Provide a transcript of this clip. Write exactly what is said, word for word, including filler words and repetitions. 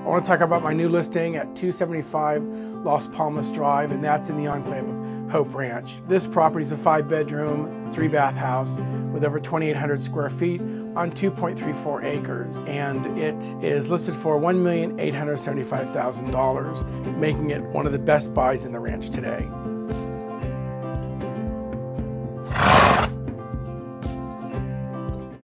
I want to talk about my new listing at two seventy-five Las Palmas Drive, and that's in the enclave of Hope Ranch. This property is a five bedroom, three bath house with over twenty-eight hundred square feet on two point three four acres. And it is listed for one million eight hundred seventy-five thousand dollars, making it one of the best buys in the ranch today.